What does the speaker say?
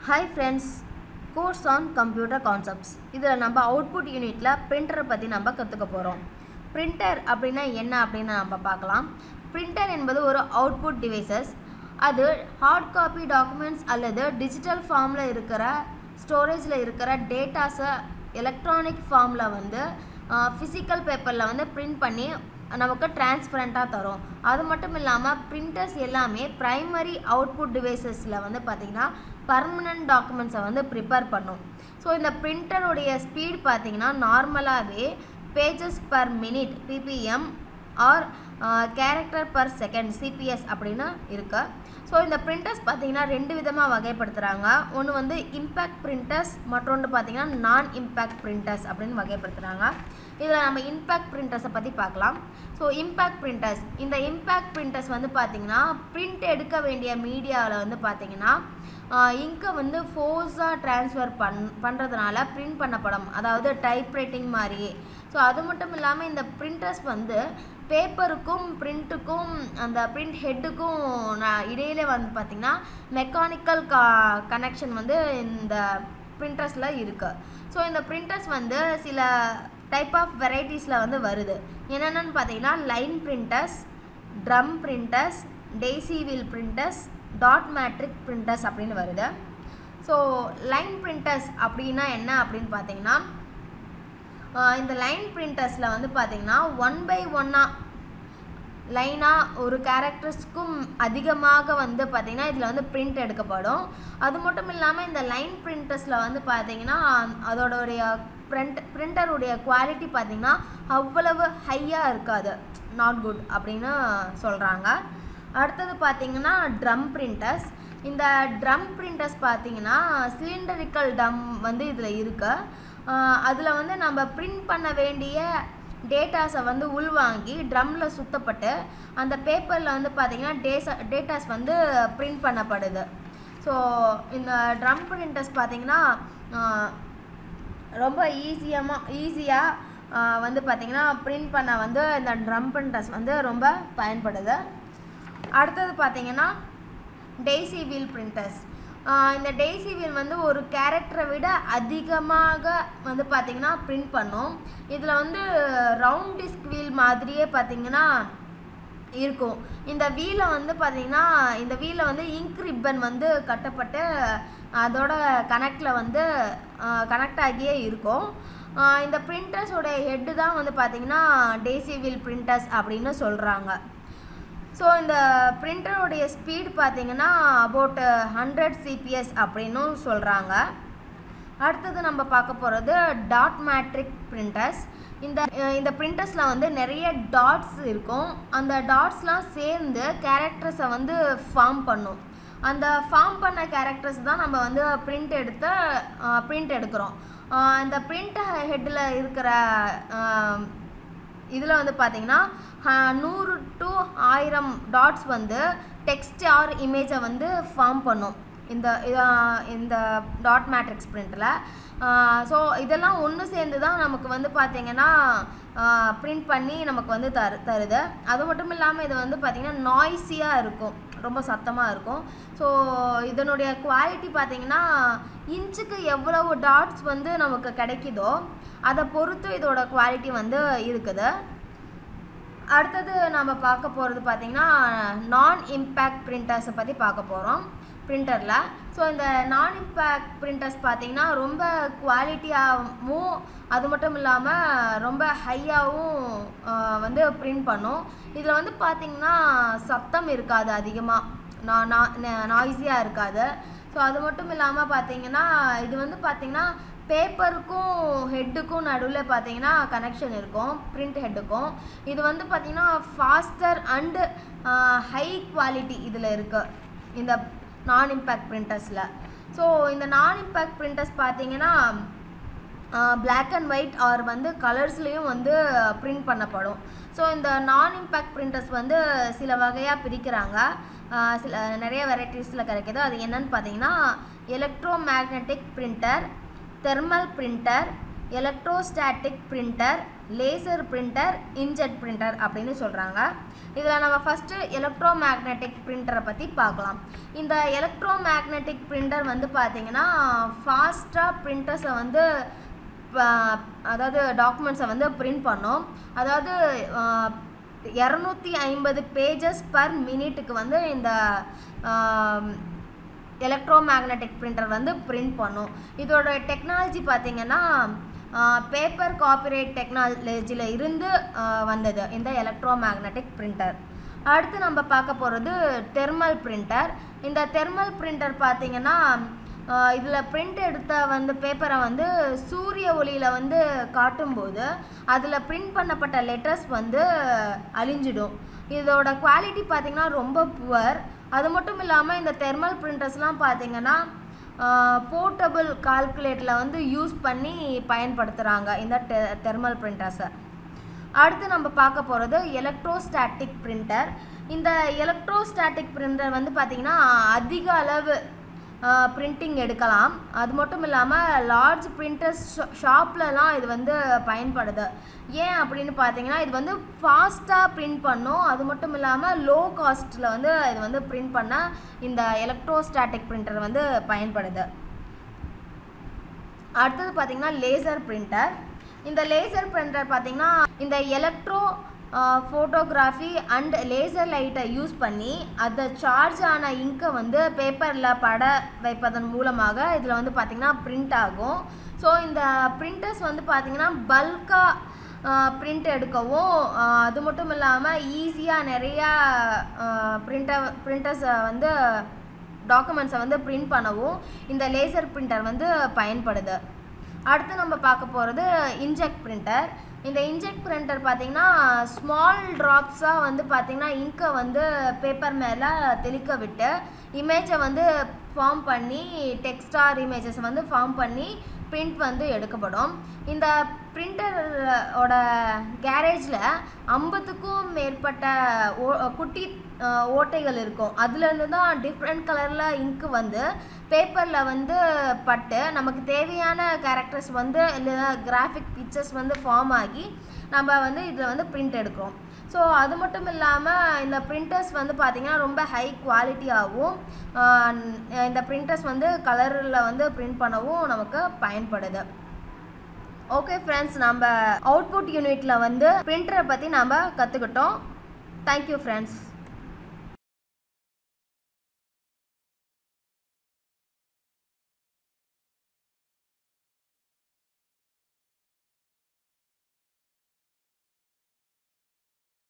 Hi friends, course on computer concepts. இதில் நம்ம output யூனிட்டில் பிரிண்டரை பற்றி நம்ம கற்றுக்க போகிறோம். பிரிண்டர் அப்படின்னா என்ன அப்படின்னு நம்ம பார்க்கலாம். பிரிண்டர் என்பது ஒரு அவுட்புட் டிவைசஸ். அது ஹார்ட் காப்பி டாக்குமெண்ட்ஸ் அல்லது டிஜிட்டல் ஃபார்மில் இருக்கிற ஸ்டோரேஜில் இருக்கிற டேட்டாஸை எலக்ட்ரானிக் ஃபார்மில் வந்து ஃபிசிக்கல் பேப்பரில் வந்து பிரிண்ட் பண்ணி நமக்கு டிரான்ஸ்பரண்ட்டாக தரும். அது மட்டும் இல்லாமல் பிரிண்டர்ஸ் எல்லாமே ப்ரைமரி அவுட்புட் டிவைசஸில் வந்து பார்த்திங்கன்னா பர்மனன்ட் டாக்குமெண்ட்ஸை வந்து ப்ரிப்பேர் பண்ணும். ஸோ இந்த பிரிண்டருடைய ஸ்பீட் பார்த்திங்கன்னா நார்மலாகவே pages per minute PPM or character per second CPS அப்படின்னு இருக்கு. ஸோ இந்த பிரிண்டர்ஸ் பார்த்திங்கன்னா ரெண்டு விதமாக வகைப்படுத்துகிறாங்க. ஒன்று வந்து இம்பேக்ட் பிரிண்டர்ஸ், மற்றொன்று பார்த்திங்கன்னா நான் இம்பேக்ட் பிரிண்டர்ஸ் அப்படின்னு வகைப்படுத்துகிறாங்க. இதில் நம்ம இம்பேக்ட் பிரிண்டர்ஸை பற்றி பார்க்கலாம். ஸோ இம்பேக்ட் பிரிண்டர்ஸ், இந்த இம்பேக்ட் பிரிண்டர்ஸ் வந்து பார்த்திங்கன்னா பிரிண்ட் எடுக்க வேண்டிய மீடியாவில் வந்து பார்த்திங்கன்னா இங்கை வந்து ஃபோர்ஸாக ட்ரான்ஸ்ஃபர் பண்ணுறதுனால பிரிண்ட் பண்ணப்படும், அதாவது டைப்ரைட்டிங் மாதிரியே. ஸோ அது மட்டும் இல்லாமல் இந்த பிரிண்டர்ஸ் வந்து பேப்பருக்கும் பிரிண்ட்டுக்கும் அந்த பிரிண்ட் ஹெட்டுக்கும் இடையிலே வந்து பார்த்திங்கன்னா மெக்கானிக்கல் கனெக்ஷன் வந்து இந்த பிரிண்டர்ஸில் இருக்குது. ஸோ இந்த பிரிண்டர்ஸ் வந்து சில டைப் ஆஃப் வெரைட்டிஸில் வந்து வருது. என்னென்னு பார்த்தீங்கன்னா line printers, drum printers, daisy wheel printers, dot matrix printers அப்படின்னு வருது. ஸோ லைன் பிரிண்டர்ஸ் அப்படின்னா என்ன அப்படின்னு பார்த்தீங்கன்னா இந்த லைன் பிரிண்டர்ஸில் வந்து பார்த்திங்கன்னா 1 by 1 லைனாக ஒரு கேரக்டர்ஸ்க்கும் அதிகமாக வந்து பார்த்திங்கன்னா இதில் வந்து பிரிண்ட் எடுக்கப்படும். அது மட்டும் இல்லாமல் இந்த லைன் பிரிண்டர்ஸில் வந்து பார்த்திங்கன்னா அதோடைய பிரிண்டருடைய குவாலிட்டி பார்த்திங்கன்னா அவ்வளவு ஹையாக இருக்காது, நாட் குட் அப்படின்னு சொல்கிறாங்க. அடுத்தது பார்த்திங்கன்னா ட்ரம் பிரிண்டர்ஸ். இந்த ட்ரம் பிரிண்டர்ஸ் பார்த்திங்கன்னா சிலிண்டரிக்கல் ட்ரம் வந்து இதில் இருக்குது. அதில் வந்து நம்ம பிரிண்ட் பண்ண வேண்டிய டேட்டாஸை வந்து உள்வாங்கி ட்ரம்மில் சுற்றப்பட்டு அந்த பேப்பரில் வந்து பார்த்திங்கன்னா டேட்டாஸ் வந்து பிரிண்ட் பண்ணப்படுது. ஸோ இந்த ட்ரம் பிரிண்டர்ஸ் பார்த்திங்கன்னா ரொம்ப ஈஸியாக வந்து பார்த்திங்கன்னா பிரிண்ட் பண்ண வந்து இந்த ட்ரம் பிரிண்டர்ஸ் வந்து ரொம்ப பயன்படுது. அடுத்தது பார்த்திங்கன்னா டெய்சி வீல் பிரிண்டர்ஸ். இந்த டெய்சி வீல் வந்து ஒரு கேரக்டரை விட அதிகமாக வந்து பார்த்திங்கன்னா பிரிண்ட் பண்ணும். இதில் வந்து ரவுண்ட் டிஸ்க் வீல் மாதிரியே பார்த்திங்கன்னா இருக்கும். இந்த வீலை வந்து பார்த்திங்கன்னா இந்த வீலை வந்து இங்க் ரிப்பன் வந்து கட்டப்பட்டு அதோட கனெக்ட் ஆகியே இருக்கும். இந்த பிரிண்டர்ஸோடைய ஹெட்டு தான் வந்து பார்த்திங்கன்னா டெய்சி வீல் பிரிண்டர்ஸ் அப்படின்னு சொல்கிறாங்க. ஸோ இந்த பிரிண்டருடைய ஸ்பீட் பார்த்திங்கன்னா அபவுட் 100 CPS அப்படின்னு சொல்கிறாங்க. அடுத்தது நம்ம பார்க்க போகிறது டாட் மேட்ரிக் பிரிண்டர்ஸ். இந்த பிரிண்டர்ஸில் வந்து நிறைய டாட்ஸ் இருக்கும். அந்த டாட்ஸ்லாம் சேர்ந்து கேரக்டர்ஸை வந்து ஃபார்ம் பண்ணும். அந்த ஃபார்ம் பண்ண கேரக்டர்ஸ் தான் நம்ம வந்து பிரிண்ட் எடுக்கிறோம். இந்த பிரிண்ட் ஹெட்டில் இருக்கிற இதில் வந்து பார்த்திங்கன்னா 100 to 1000 டாட்ஸ் வந்து டெக்ஸ்ட் ஆர் இமேஜை வந்து ஃபார்ம் பண்ணும் இந்த டாட் மேட்ரிக்ஸ் பிரிண்டில். ஸோ இதெல்லாம் ஒன்று சேர்ந்து தான் நமக்கு வந்து பார்த்திங்கன்னா பிரிண்ட் பண்ணி நமக்கு வந்து தருது. அது மட்டும் இல்லாமல் இது வந்து பார்த்திங்கன்னா நாய்ஸியாக இருக்கும், ரொம்ப சத்தமாக இருக்கும். ஸோ இதனுடைய குவாலிட்டி பார்த்திங்கன்னா இன்ச்சுக்கு எவ்வளவு டாட்ஸ் வந்து நமக்கு கிடைக்குதோ அதை பொறுத்து இதோட குவாலிட்டி வந்து இருக்குது. அடுத்தது நம்ம பார்க்க போகிறது பார்த்திங்கன்னா நான் இம்பேக்ட் பிரிண்டர்ஸை பற்றி பார்க்க போகிறோம் பிரிண்டரில். ஸோ இந்த நான் இம்பேக்ட் பிரிண்டர்ஸ் பார்த்திங்கன்னா ரொம்ப குவாலிட்டியாகவும் அது மட்டும் இல்லாமல் ரொம்ப ஹையாகவும் வந்து பிரிண்ட் பண்ணும். இதில் வந்து பார்த்திங்கன்னா சத்தம் இருக்காது, அதிகமாக நாய்ஸியாக இருக்காது. ஸோ அது மட்டும் இல்லாமல் பார்த்திங்கன்னா இது வந்து பார்த்திங்கன்னா பேப்பருக்கும் ஹெட்டுக்கும் நடுவில் பார்த்திங்கன்னா கனெக்ஷன் இருக்கும், பிரிண்ட் ஹெட்டுக்கும். இது வந்து பார்த்திங்கன்னா ஃபாஸ்டர் அண்டு ஹை குவாலிட்டி இதில் இருக்குது இந்த நான் இம்பேக்ட் பிரிண்டர்ஸில். ஸோ இந்த நான் இம்பேக்ட் பிரிண்டர்ஸ் பார்த்திங்கன்னா பிளாக் அண்ட் ஒயிட் ஆர் வந்து கலர்ஸ்லேயும் வந்து பிரிண்ட் பண்ணப்படும். ஸோ இந்த நான் இம்பேக்ட் பிரிண்டர்ஸ் வந்து சில வகையாக பிரிக்கிறாங்க, நிறைய வெரைட்டிஸில் கிடைக்கிது. அது என்னன்னு பார்த்திங்கன்னா electromagnetic printer, thermal printer, electrostatic printer, laser printer, inkjet printer அப்படின்னு சொல்கிறாங்க. இதில் நம்ம ஃபஸ்ட்டு எலக்ட்ரோ மேக்னெட்டிக் பிரிண்டரை பற்றி பார்க்கலாம். இந்த எலக்ட்ரோ மேக்னெட்டிக் பிரிண்டர் வந்து பார்த்திங்கன்னா ஃபாஸ்ட்டாக பிரிண்டர்ஸை வந்து அதாவது டாக்குமெண்ட்ஸை வந்து பிரிண்ட் பண்ணோம். அதாவது 250 பேஜஸ் பர் மினிட்டுக்கு வந்து இந்த எலக்ட்ரோ மேக்னெட்டிக் பிரிண்டர் வந்து பிரிண்ட் பண்ணும். இதோட டெக்னாலஜி பார்த்திங்கன்னா பேப்பர் காப்பிரைட் டெக்னாலஜியில் இருந்து வந்தது இந்த எலக்ட்ரோ மேக்னெட்டிக் பிரிண்டர். அடுத்து நம்ம பார்க்க போகிறது தெர்மல் பிரிண்டர். இந்த தெர்மல் பிரிண்டர் பார்த்திங்கன்னா இதில் பிரிண்ட் எடுத்த வந்து பேப்பரை வந்து சூரிய ஒளியில் வந்து காட்டும்போது அதில் பிரிண்ட் பண்ணப்பட்ட லெட்டர்ஸ் வந்து அழிஞ்சிடும். இதோட குவாலிட்டி பார்த்திங்கன்னா ரொம்ப புவர். அது மட்டும் இல்லாமல் இந்த தெர்மல் பிரிண்டர்ஸ்லாம் பார்த்திங்கன்னா போர்ட்டபிள் கால்குலேட்டரில் வந்து யூஸ் பண்ணி பயன்படுத்துகிறாங்க இந்த தெர்மல் பிரிண்டர்ஸை. அடுத்து நம்ம பார்க்க போகிறது எலக்ட்ரோஸ்டாட்டிக் பிரிண்டர். இந்த எலக்ட்ரோஸ்டாட்டிக் பிரிண்டர் வந்து பார்த்திங்கன்னா அதிக அளவு பிரிண்டிங் எடுக்கலாம். அது மட்டும் இல்லாமல் லார்ஜ் பிரிண்டர்ஸ் ஷாப்லலாம் இது வந்து பயன்படுது. ஏன் அப்படின்னு பார்த்தீங்கன்னா இது வந்து ஃபாஸ்ட்டாக பிரிண்ட் பண்ணும். அது மட்டும் இல்லாமல் லோ காஸ்ட்டில் வந்து இது வந்து பிரிண்ட் பண்ண இந்த எலக்ட்ரோஸ்டாட்டிக் பிரிண்டர் வந்து பயன்படுது. அடுத்தது பார்த்திங்கன்னா லேசர் பிரிண்டர். இந்த லேசர் பிரிண்டர் பார்த்திங்கன்னா இந்த எலக்ட்ரோ ஃபோட்டோகிராஃபி அண்ட் லேசர் லைட்டை யூஸ் பண்ணி அதை சார்ஜ் ஆன இங்கை வந்து பேப்பரில் பட வைப்பதன் மூலமாக இதில் வந்து பார்த்திங்கன்னா பிரிண்ட் ஆகும். ஸோ இந்த பிரிண்டர்ஸ் வந்து பார்த்திங்கன்னா பல்காக பிரிண்ட் எடுக்கவும் அது மட்டும் இல்லாமல் ஈஸியாக நிறையா பிரிண்டர்ஸை வந்து டாக்குமெண்ட்ஸை வந்து பிரிண்ட் பண்ணவும் இந்த லேசர் பிரிண்டர் வந்து பயன்படுது. அடுத்து நம்ம பார்க்க போகிறது இன்ஜெக்ட் பிரிண்டர். இந்த இன்ஜெக்ட் பிரிண்டர் பார்த்திங்கன்னா ஸ்மால் ட்ராப்ஸாக வந்து பார்த்திங்கன்னா இங்கை வந்து பேப்பர் மேலே தெளிக்க விட்டு இமேஜை வந்து ஃபார்ம் பண்ணி டெக்ஸ்டார் இமேஜஸ் வந்து ஃபார்ம் பண்ணி பிரிண்ட் வந்து எடுக்கப்படும். இந்த பிரிண்டரோட கேரேஜில் 50க்கும் மேற்பட்ட குட்டி ஓட்டைகள் இருக்கும். அதுலேருந்து தான் டிஃப்ரெண்ட் கலரில் இங்கு வந்து பேப்பரில் வந்து பட்டு நமக்கு தேவையான கேரக்டர்ஸ் வந்து இல்லைனா கிராஃபிக் பிக்சர்ஸ் வந்து ஃபார்ம் ஆகி நம்ம வந்து இதில் வந்து பிரிண்ட் எடுக்கிறோம். ஸோ அது மட்டும் இல்லாமல் இந்த பிரிண்டர்ஸ் வந்து பார்த்திங்கன்னா ரொம்ப ஹை குவாலிட்டியாகவும் இந்த பிரிண்டர்ஸ் வந்து கலரில் வந்து பிரிண்ட் பண்ணவும் நமக்கு பயன்படுது. ஓகே ஃப்ரெண்ட்ஸ், நம்ம அவுட்புட் யூனிட்டில் வந்து பிரிண்டரை பற்றி நம்ம கற்றுக்கிட்டோம். Thank you friends.